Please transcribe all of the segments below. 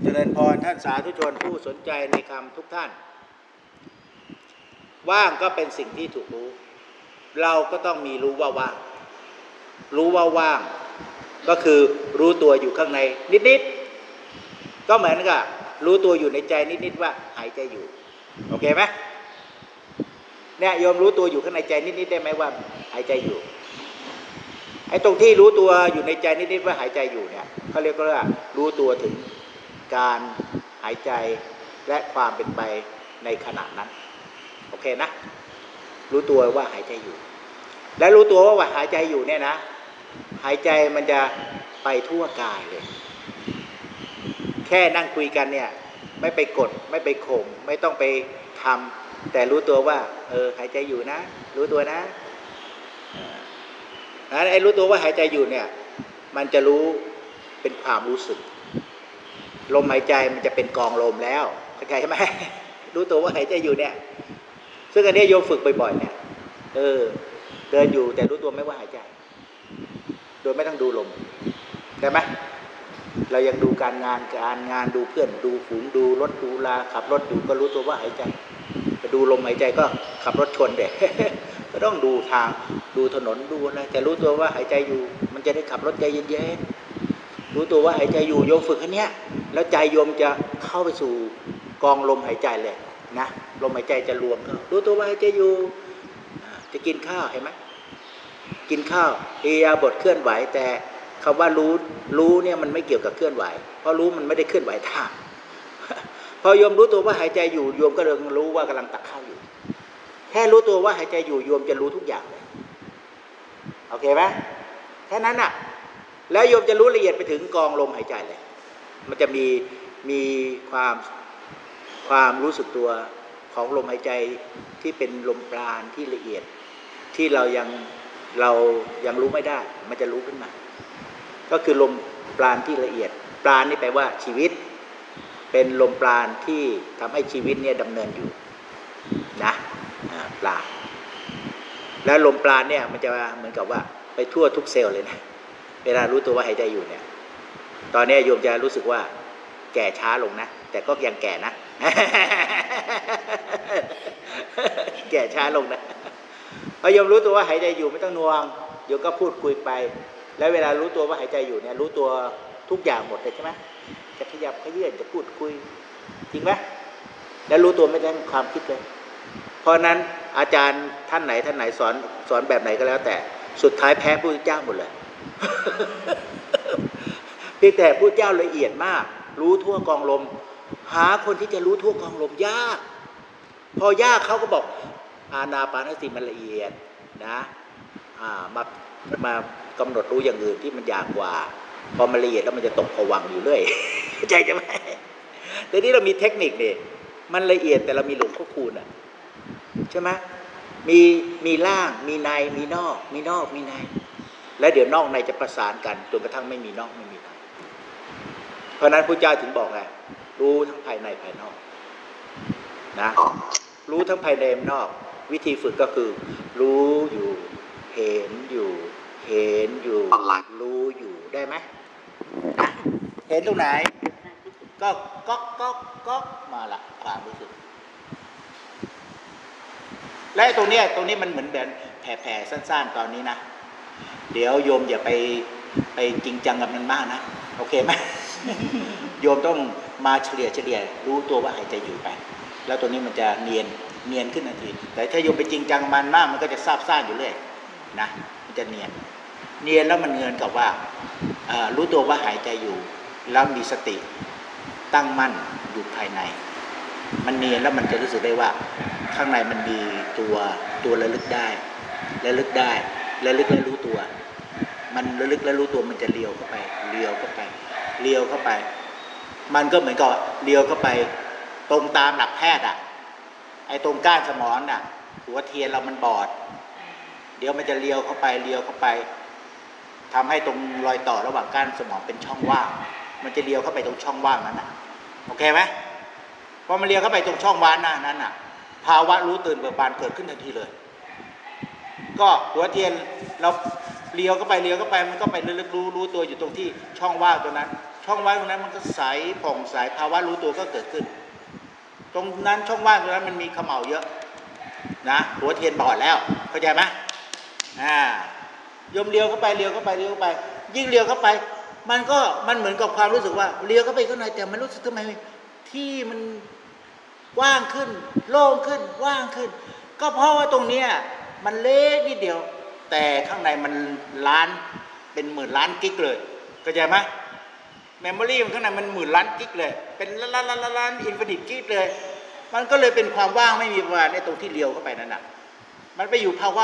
ริญพรท่านสาธุชนผู้สนใจในคำทุกท่านว่างก็เป็นสิ่งที่ถูกรู้เราก็ต้องมีรู้ว่าว่างรู้ว่าว่างก็คือรู้ตัวอยู่ข้างในนิดๆก็เหมือนกับรู้ตัวอยู่ในใจนิดๆว่าหายใจอยู่โอเคไหมเนี่ยโยมรู้ตัวอยู่ข้างในใจนิดๆได้ไหมว่าหายใจอยู่ไอ้ตรงที่รู้ตัวอยู่ในใจนิดๆว่าหายใจอยู่เนี่ยเขาเรียกว่ารู้ตัวถึงการหายใจและความเป็นไปในขณะนั้นโอเคนะรู้ตัวว่าหายใจอยู่และรู้ตัวว่าหายใจอยู่เนี่ยนะหายใจมันจะไปทั่วกายเลยแค่นั่งคุยกันเนี่ยไม่ไปกดไม่ไปข่มไม่ต้องไปทำแต่รู้ตัวว่าหายใจอยู่นะรู้ตัวนะไอ้รู้ตัวว่าหายใจอยู่เนี่ยมันจะรู้เป็นความรู้สึกลมหายใจมันจะเป็นกองลมแล้วเข้าใจไหมรู้ตัวว่าหายใจอยู่เนี่ยซึ่งอันนี้โยมฝึกบ่อยๆเนี่ยเดินอยู่แต่รู้ตัวไม่ว่าหายใจโดยไม่ต้องดูลมได้ไหมเรายังดูการงานดูเพื่อนดูฝูงดูรถดูลาขับรถอยู่ก็รู้ตัวว่าหายใจจะดูลมหายใจก็ขับรถชนเด็ก ก็ต้องดูทางดูถนนดูอะไรแต่รู้ตัวว่าหายใจอยู่มันจะได้ขับรถใจเย็นๆรู้ตัวว่าหายใจอยู่โยมฝึกแค่นี้แล้วใจโยมจะเข้าไปสู่กองลมหายใจเลยนะลมหายใจจะรวมเข้ารู้ตัวว่าหายใจอยู่จะกินข้าวเห็นไหมกินข้าวอิริยาบถเคลื่อนไหวแต่คำว่ารู้เนี่ยมันไม่เกี่ยวกับเคลื่อนไหวเพราะรู้มันไม่ได้เคลื่อนไหวท่าพอโยมรู้ตัวว่าหายใจอยู่โยมก็เลยรู้ว่ากำลังตักข้าวอยู่แค่รู้ตัวว่าหายใจอยู่โยมจะรู้ทุกอย่างเลยโอเคไหมแค่นั้นน่ะแล้วโยมจะรู้ละเอียดไปถึงกองลมหายใจเลยมันจะมีความรู้สึกตัวของลมหายใจที่เป็นลมปราณที่ละเอียดที่เรายังรู้ไม่ได้มันจะรู้ขึ้นมาก็คือลมปราณที่ละเอียดปราณนี่แปลว่าชีวิตเป็นลมปราณที่ทำให้ชีวิตเนี่ยดำเนินอยู่นะปราณแล้วลมปราณเนี่ยมันจะเหมือนกับว่าไปทั่วทุกเซลล์เลยนะเวลารู้ตัวว่าหายใจอยู่เนี่ยตอนนี้โยมจะรู้สึกว่าแก่ช้าลงนะแต่ก็ยังแก่นะ แก่ช้าลงนะพอโยมรู้ตัวว่าหายใจอยู่ไม่ต้องนวงโยมก็พูดคุยไปแล้วเวลารู้ตัวว่าหายใจอยู่เนี่ยรู้ตัวทุกอย่างหมดเลยใช่ไหมจะขยับขยื่นจะพูดคุยจริงไหมแล้วรู้ตัวไม่ได้ความคิดเลยเพราะนั้นอาจารย์ท่านไหนสอนแบบไหนก็แล้วแต่สุดท้ายแพ้พระพุทธเจ้าหมดเลยเพียงแต่พระพุทธเจ้าละเอียดมากรู้ทั่วกองลมหาคนที่จะรู้ทั่วกองลมยากพอยากเขาก็บอกอานาปานสติมันละเอียดนะมากำหนดรู้อย่างอื่นที่มันยากกว่าพอมันละเอียดแล้วมันจะตกผวังค์อยู่เรื่อยใจจะไหมแต่นี่เรามีเทคนิคเนี่ยมันละเอียดแต่เรามีหลวงพ่อคูณใช่ไหมมีล่างมีในมีนอกมีในแล้วเดี๋ยวนอกในจะประสานกันจนกระทั่งไม่มีนอกไม่มีในเพราะนั้นพระเจ้าถึงบอกไงรู้ทั้งภายในภายนอกนะรู้ทั้งภายในภายนอกวิธีฝึกก็คือรู้อยู่เห็นอยู่รู้อยู่ได้ไหมนะเห็นตรงไหนก็มาละความรู้สึกและตรงนี้มันเหมือนแบบแผ่สั้นๆตอนนี้นะเดี๋ยวโยมอย่าไปจริงจังกับมันมากนะโอเคไหม โยมต้องมาเฉลี่ยรู้ตัวว่าหายใจอยู่ไปแล้วตัวนี้มันจะเนียนขึ้นทันทีแต่ถ้าโยมไปจริงจังมันมากมันก็จะซาบซ่านอยู่เรื่อยนะมันจะเนียนแล้วมันเงินกับว่ารู้ตัวว่าหายใจอยู่แล้วมีสติตั้งมั่นอยู่ภายในมันเนียนแล้วมันจะรู้สึกได้ว่าข้างในมันมีตัวระลึกได้ระลึกและรู้ตัวมันระลึกและรู้ตัวมันจะเลี้ยวเข้าไปมันก็เหมือนกับเลี้ยวเข้าไปตรงตามหลักแพทย์ไอ้ตรงก้านสมองหัวเทียนเรามันบอดเดี๋ยวมันจะเลี้ยวเข้าไปทำให้ตรงรอยต่อระหว่างก้านสมองเป็นช่องว่างมันจะเลี้ยวเข้าไปตรงช่องว่างนั้นโอเคไหมพอมันเลี้ยวเข้าไปตรงช่องว่างนั้นภาวะรู้ตื่นเบิกบานเกิดขึ้นทันทีเลยก็หัวเทียนเราเลี้ยวเข้าไปมันก็ไปลึกรู้ตัวอยู่ตรงที่ช่องว่างตรงนั้นช่องว่างตรงนั้นมันก็ใสผ่องใสภาวะรู้ตัวก็เกิดขึ้นตรงนั้นช่องว่างตรงนั้นมันมีเขม่าเยอะนะหัวเทียนบอดแล้วเข้าใจไหมโยมเลี้ยวเข้าไปเลี้ยวเข้าไปเลี้ยวเข้าไปยิ่งเลี้ยวเข้าไปมันเหมือนกับความรู้สึกว่าเลี้ยวเข้าไปข้างในแต่มันรู้สึกทำไมที่มันว่างขึ้นโล่งขึ้นว่างขึ้นก็เพราะว่าตรงเนี้ยมันเล็กนิดเดียวแต่ข้างในมันล้านเป็นหมื่นล้านกิกเลยเข้าใจไหมเมมโมรี่มันข้างในมันหมื่นล้านกิกเลยเป็นล้านอินฟินิตกิกเลยมันก็เลยเป็นความว่างไม่มีประมาณในตรงที่เลี้ยวเข้าไปนั่นน่ะมันไปอยู่ภาวะ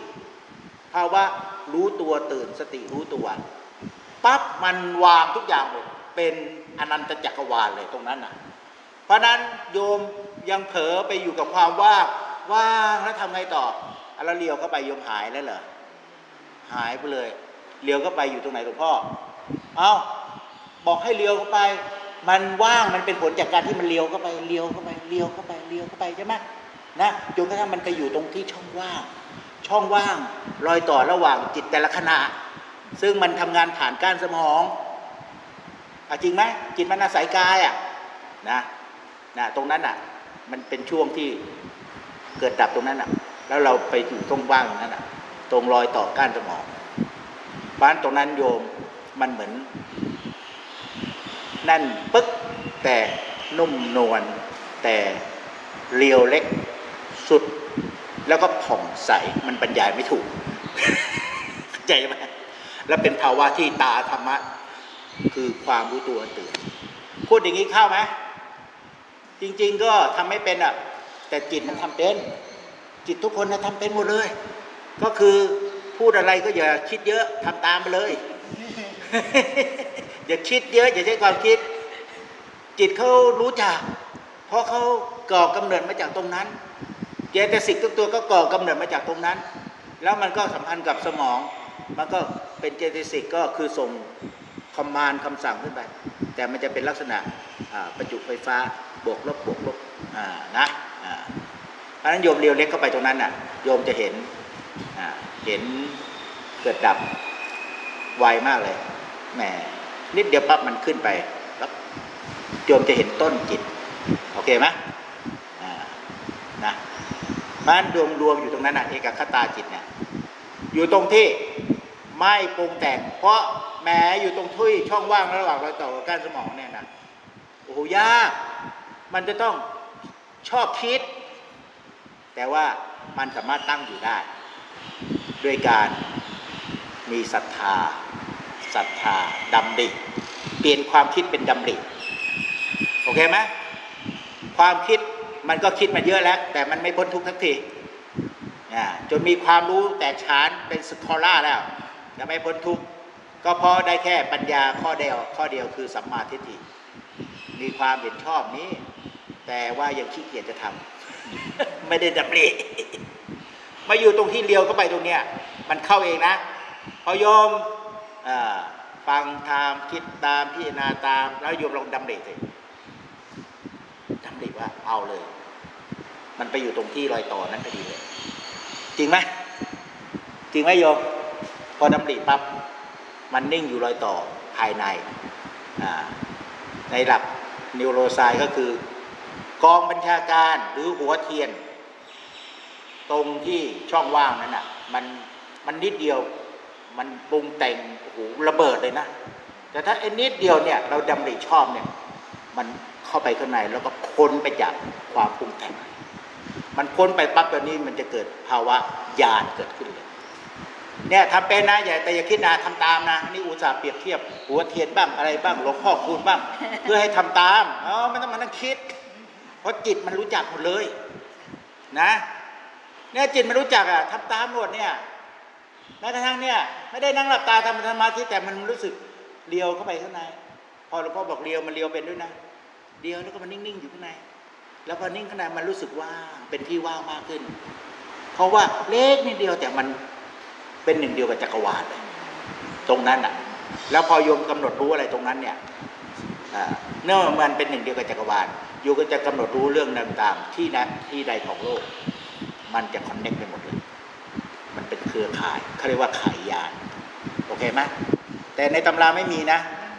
รู้ตัวตื่นสติรู้ตัวปั๊บมันวางทุกอย่างหมดเป็นอนันตจักรวาลเลยตรงนั้นน่ะเพราะนั้นโยมยังเผลอไปอยู่กับความว่างแล้วทำไงต่อแล้วเลี้ยวเข้าไปโยมหายแล้วเหรอหายไปเลยเลี้ยวเข้าไปอยู่ตรงไหนหลวงพ่อบอกให้เลี้ยวเข้าไปมันว่างมันเป็นผลจากการที่มันเลี้ยวเข้าไปใช่ไหมนะจนกระทั่งมันไปอยู่ตรงที่ช่องว่างรอยต่อระหว่างจิตแต่ละขณะซึ่งมันทำงานผ่านก้านสมองจริงไหมจิตมันอาศัยกายนะตรงนั้นมันเป็นช่วงที่เกิดดับตรงนั้นแล้วเราไปอยู่ตรงว่างตรงนั้นตรงรอยต่อก้านสมองบ้านตรงนั้นโยมมันเหมือนนั่นปึ๊กแต่นุ่มนวลแต่เรียวเล็กสุดแล้วก็ผ่องใสมันบรรยายไม่ถูกใจไหมแล้วเป็นภาวะที่ตาธรรมะคือความรู้ตัวตื่นพูดอย่างนี้เข้าไหมจริงๆก็ทำไม่เป็นแต่จิตมันทำเป็นจิตทุกคนทำเป็นหมดเลยก็คือพูดอะไรก็อย่าคิดเยอะทำตามไปเลย อย่าคิดเยอะอย่าใช้ความคิดจิตเขารู้จักเพราะเขาก่อกำเนิดมาจากตรงนั้นเจตสิกทุกตัวก็ก่อกำเนิดมาจากตรงนั้นแล้วมันก็สัมพันธ์กับสมองมันก็เป็นเจตสิกก็คือส่งคอมมานด์คำสั่งขึ้นไปแต่มันจะเป็นลักษณะประจุไฟฟ้าบวกลนะเพราะฉะนั้นโยมเรียวเล็กเข้าไปตรงนั้นโยมจะเห็นเกิดดับไวมากเลยแหมนิดเดียวปั๊บมันขึ้นไปแล้วโยมจะเห็นต้นจิตโอเคไหมนะบ้านรวมอยู่ตรงนั้นเอกคตาจิตเนี่ยอยู่ตรงที่ไม่ปรุงแต่งเพราะแหมอยู่ตรงที่ช่องว่างระหว่างรอยต่อกับก้านสมองเนี่ยนะโอ้โหยากมันจะต้องชอบคิดแต่ว่ามันสามารถตั้งอยู่ได้ด้วยการมีศรัทธาดำริเปลี่ยนความคิดเป็นดำริโอเคไหมความคิดมันก็คิดมาเยอะแล้วแต่มันไม่พ้นทุกข์ทักทีจนมีความรู้แต่ฌานเป็นสคอล่าแล้วจะไม่พ้นทุกข์ก็เพราะได้แค่ปัญญาข้อเดียวคือสัมมาทิฏฐิมีความเห็นชอบนี้แต่ว่ายังขี้เกียจจะทำ ไม่ได้ดำริมาอยู่ตรงที่เลี้ยวเข้าไปตรงเนี้ยมันเข้าเองนะพอโยมฟังตามคิดตามพิจารณาตามแล้วโยมลองดำริสิดำริว่าเอาเลยมันไปอยู่ตรงที่รอยต่อนั้นพอดีเลยจริงไหมโยมพอดำริปั๊บมันนิ่งอยู่รอยต่อภายในในหลักนิวโรไซก็คือกองบัญชาการหรือหัวเทียนตรงที่ช่องว่างนั้นมันนิดเดียวมันปรุงแต่งโอ้โหระเบิดเลยนะแต่ถ้าไอ้นิดเดียวเนี่ยเราดำริชอบเนี่ยมันเข้าไปข้างในแล้วก็พ้นไปจากความปรุงแต่งมันพ้นไปปั๊บตอนนี้มันจะเกิดภาวะญาณเกิดขึ้นเลยเนี่ยทำเป็นนะอย่าคิดนะทำตามนะนี่อุตส่าห์เปรียบเทียบหัวเทียนบ้างอะไรบ้างหลวงพ่อคูณบ้างเพื่อให้ทำตามไม่ต้องมานั่งคิดเพราะจิตมันรู้จักหมดเลยนะเนี่ยจิตมันรู้จักทำตามหมดเนี่ยแม้กระทั่งเนี่ยไม่ได้นั่งหลับตาทำสมาธิแต่มันรู้สึกเลียวเข้าไปข้างในพอหลวงพ่อบอกเลียวมันเลียวเป็นด้วยนะเลียวแล้วก็มันนิ่งๆอยู่ข้างในแล้วพอนิ่งข้างในมันรู้สึกว่างเป็นที่ว่างมากขึ้นเพราะว่าเล็กนิดเดียวแต่มันเป็นหนึ่งเดียวกับจักรวาลเลยตรงนั้นแล้วพอโยมกำหนดรู้อะไรตรงนั้นเนี่ยเนื่องมันเป็นหนึ่งเดียวกับจักรวาลโยมก็จะกำหนดรู้เรื่องต่างๆที่ใดของโลกมันจะคอนเนคไปหมดเลยมันเป็นเครือข่ายเขาเรียกว่าข่ายญาณโอเคไหมแต่ในตำราไม่มีนะ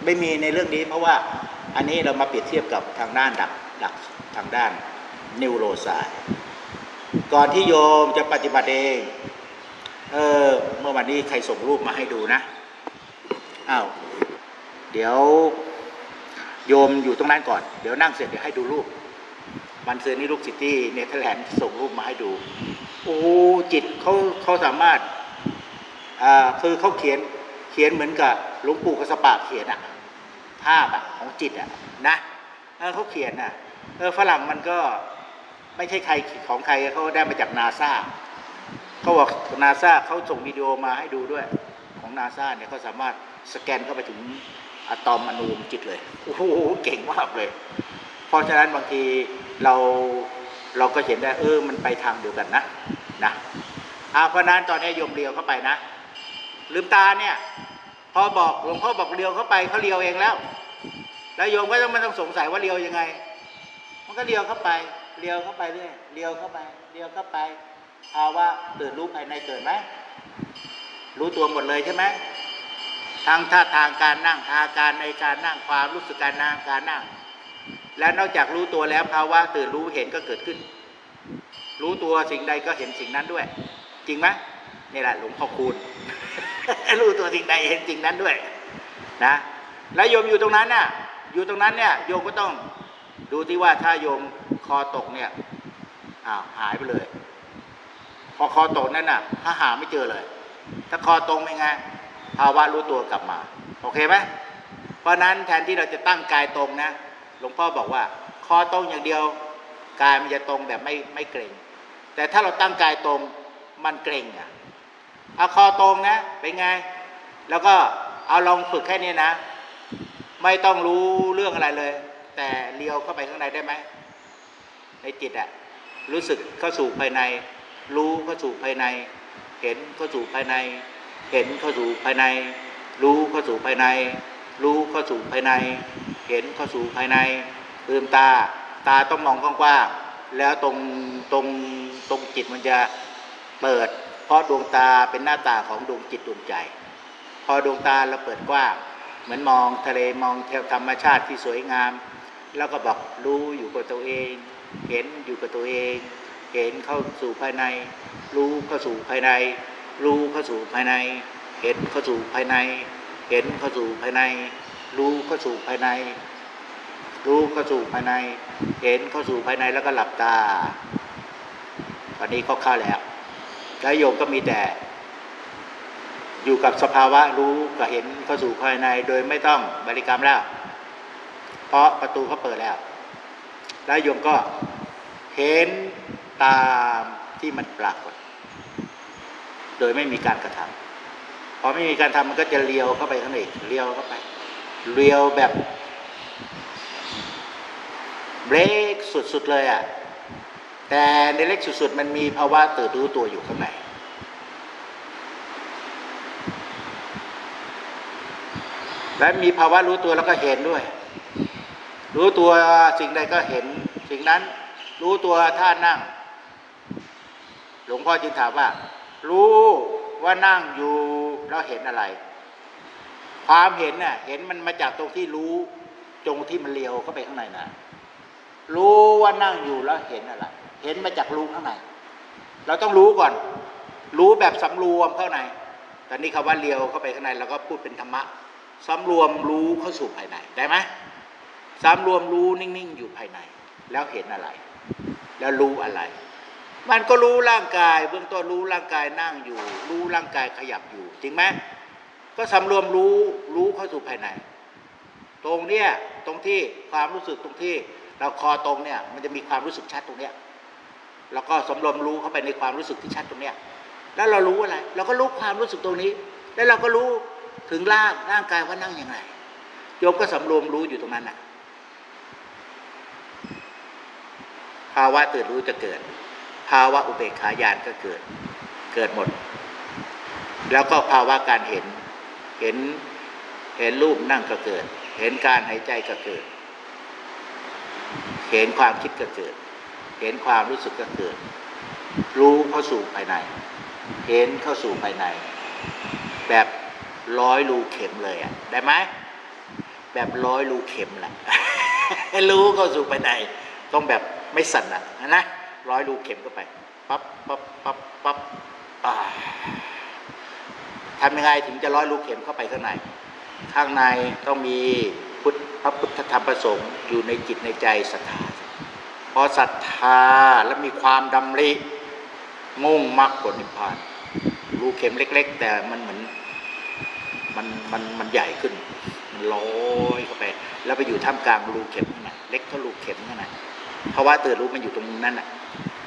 ไม่มีในเรื่องนี้เพราะว่าอันนี้เรามาเปรียบเทียบกับทางด้านดักทางด้านนิวโรไซน์ก่อนที่โยมจะปฏิบัติเองเมื่อวันนี้ใครส่งรูปมาให้ดูนะอ้าวเดี๋ยวโยมอยู่ตรงนั้นก่อนเดี๋ยวนั่งเสร็จเดี๋ยวให้ดูรูปวันเสาร์นี้ลูกศิษย์ที่เนเธอร์แลนด์ส่งรูปมาให้ดูโอ้จิตเขาสามารถคือเขาเขียนเหมือนกับหลวงปู่กัสสปะเขียนภาพของจิตนะเขาเขียนฝรั่งมันก็ไม่ใช่ใครของใครเขาได้มาจากนาซาเขาบอกนาซาเขาส่งวิดีโอมาให้ดูด้วยของนาซาเนี่ยเขาสามารถสแกนเข้าไปถึงอะตอมอนูของจิตเลยโอ้โหเก่งมากเลยเพราะฉะนั้นบางทีเราก็เห็นได้มันไปทางเดียวกันนะเพราะนั้นตอนนี้โยมเลียวเข้าไปนะลืมตาเนี่ยพอบอกหลวงพ่อบอกเลียวเข้าไปเขาเลียวเองแล้วโยมก็ไม่ต้องสงสัยว่าเลียวยังไงมันก็เลียวเข้าไปเลียวเข้าไปเรื่อยเลียวเข้าไปภาวะตื่นรู้ภายในเกิดไหมรู้ตัวหมดเลยใช่ไหมทางท่าทางการนั่งอาการในการนั่งความรู้สึกการนั่งและนอกจากรู้ตัวแล้วภาวะตื่นรู้เห็นก็เกิดขึ้นรู้ตัวสิ่งใดก็เห็นสิ่งนั้นด้วยจริงไหมนี่แหละหลวงพ่อคูณ รู้ตัวสิ่งใดเห็นสิ่งนั้นด้วยนะแล้วโยมอยู่ตรงนั้นเนี่ยโยมก็ต้องดูที่ว่าถ้าโยมคอตกเนี่ยหายไปเลยพอคอตกนั่นถ้าหาไม่เจอเลยถ้าคอตรงเป็นไงภาวะรู้ตัวกลับมาโอเคไหมเพราะนั้นแทนที่เราจะตั้งกายตรงนะหลวงพ่อบอกว่าคอตรงอย่างเดียวกายมันจะตรงแบบไม่เกร็งแต่ถ้าเราตั้งกายตรงมันเกร็งเอาคอตรงนะเป็นไงแล้วก็เอาลองฝึกแค่นี้นะไม่ต้องรู้เรื่องอะไรเลยแต่เลี้ยวเข้าไปข้างในได้ไหมในจิตรู้สึกเข้าสู่ภายในรู้เข้าสู่ภายในเห็นเข้าสู่ภายในเห็นเข้าสู่ภายในรู้เข้าสู่ภายในรู้เข้าสู่ภายในเห็นเข้าสู่ภายในลืมตาต้องมองกว้างๆแล้วตรงจิตมันจะเปิดเพราะดวงตาเป็นหน้าตาของดวงจิตดวงใจพอดวงตาเราเปิดกว้างเหมือนมองทะเลมองธรรมชาติที่สวยงามแล้วก็บอกรู้อยู่กับตัวเองเห็นอยู่กับตัวเองเห็นเข้าสู่ภายในรู้เข้าสู่ภายในรู้เข้าสู่ภายในเห็นเข้าสู่ภายในเห็นเข้าสู่ภายในรู้เข้าสู่ภายในรู้เข้าสู่ภายในเห็นเข้าสู่ภายในแล้วก็หลับตาตอนนี้เข้าแล้วโยมก็มีแต่อยู่กับสภาวะรู้กับเห็นเข้าสู่ภายในโดยไม่ต้องบริกรรมแล้วเพราะประตูเขาเปิดแล้วโยมก็เห็นตามที่มันปรากฏโดยไม่มีการกระทำพอไม่มีการทำมันก็จะเลี้ยวเข้าไปข้างในเลี้ยวเข้าไปเลี้ยวแบบเบรกสุดๆเลยแต่ในเล็กสุดๆมันมีภาวะตื่นรู้ตัวอยู่ข้างในและมีภาวะรู้ตัวแล้วก็เห็นด้วยรู้ตัวสิ่งใดก็เห็นสิ่งนั้นรู้ตัวท่านั่งหลวงพ่อจึงถามว่ารู้ว่านั่งอยู่แล้วเห็นอะไรความเห็นเห็นมันมาจากตรงที่รู้ตรงที่มันเลี้ยวเข้าไปข้างในรู้ว่านั่งอยู่แล้วเห็นอะไรเห็นมาจากรู้ข้างในเราต้องรู้ก่อนรู้แบบสำรวมเข้าในตอนนี้คำว่าเลี้ยวเข้าไปข้างในเราก็พูดเป็นธรรมะสำรวมรู้เข้าสู่ภายในได้ไหมสำรวมรู้นิ่งๆอยู่ภายในแล้วเห็นอะไรแล้วรู้อะไรมันก็รู้ร่างกายเบื้องต้นรู้ร่างกายนั่งอยู่รู้ร่างกายขยับอยู่จริงไหมก็สำรวมรู้เข้าสู่ภายในตรงที่ความรู้สึกตรงที่เราคอตรงเนี่ยมันจะมีความรู้สึกชัดตรงเนี้ยแล้วก็สำรวมรู้เข้าไปในความรู้สึกที่ชัดตรงเนี้ยแล้วเรารู้อะไรเราก็รู้ความรู้สึกตรงนี้แล้วเราก็รู้ถึงร่างกายว่านั่งยังไงโยมก็สำรวมรู้อยู่ตรงนั้นภาวะตื่นรู้จะเกิดภาวะอุเบกขาญาณก็เกิดหมดแล้วก็ภาวะการเห็นรูปนั่งก็เกิดเห็นการหายใจก็เกิดเห็นความคิดก็เกิดเห็นความรู้สึกก็เกิดรู้เข้าสู่ภายในเห็นเข้าสู่ภายในแบบร้อยรูเข็มเลยได้ไหมแบบร้อยรูเข็มแหละ รู้เข้าสู่ภายในต้องแบบไม่สั่นนะร้อยรูเข็มเข้าไปปั๊บปั๊บปั๊บปั๊บทำยังไงถึงจะร้อยรูเข็มเข้าไปข้างในต้องมีพระพุทธธรรมประสงค์อยู่ในจิตในใจศรัทธาพอศรัทธาและมีความดำริมุ่งมรรคผลนิพพานรูเข็มเล็กๆแต่มันเหมือนมันใหญ่ขึ้นมันลอยเข้าไปแล้วไปอยู่ท่ามกลางรูเข็มนั่นเล็กเท่ารูเข็มนั่นนะเพราะว่าตื่นรู้มันอยู่ตรงนั้นน่ะ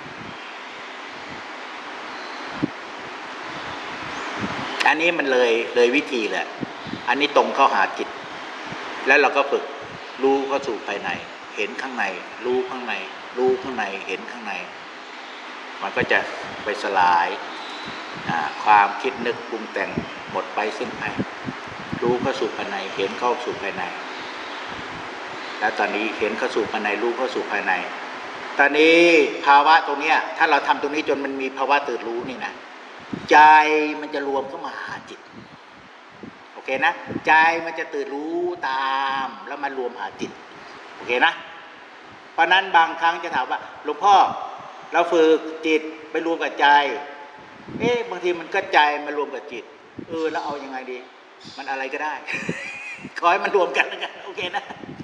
อันนี้มันเลยวิธีแหละอันนี้ตรงเข้าหาจิตแล้วเราก็ฝึกรู้เข้าสู่ภายในเห็นข้างในรู้ข้างในรู้ข้างในเห็นข้างในมันก็จะไปสลายความคิดนึกปรุงแต่งหมดไปสิ้นไปรู้เข้าสู่ภายในเห็นเข้าสู่ภายในแล้วตอนนี้เห็นเข้าสู่ภายในรู้เข้าสู่ภายในตอนนี้ภาวะตรงเนี้ยถ้าเราทำตรงนี้จนมันมีภาวะตื่นรู้นี่นะใจมันจะรวมเข้ามาหาจิตโอเคนะใจมันจะตื่นรู้ตามแล้วมันรวมหาจิตโอเคนะเพราะนั้นบางครั้งจะถามว่าหลวงพ่อเราฝึกจิตไปรวมกับใจบางทีมันก็ใจมารวมกับจิตแล้วเอายังไงดีมันอะไรก็ได้ ขอให้มันรวมกันแล้วกันโอเคนะ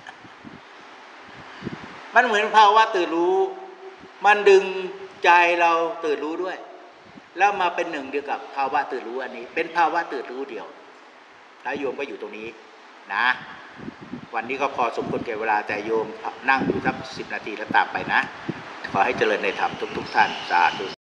มันเหมือนภาวะตื่นรู้มันดึงใจเราตื่นรู้ด้วยแล้วมาเป็นหนึ่งเดียวกับภาวะตื่นรู้อันนี้เป็นภาวะตื่นรู้เดียวแล้วโยมก็อยู่ตรงนี้นะวันนี้ก็พอสมควรแก่เวลาแต่โยมนั่งอยู่สัก10 นาทีแล้วตามไปนะขอให้เจริญในธรรมทุกท่านสาธุ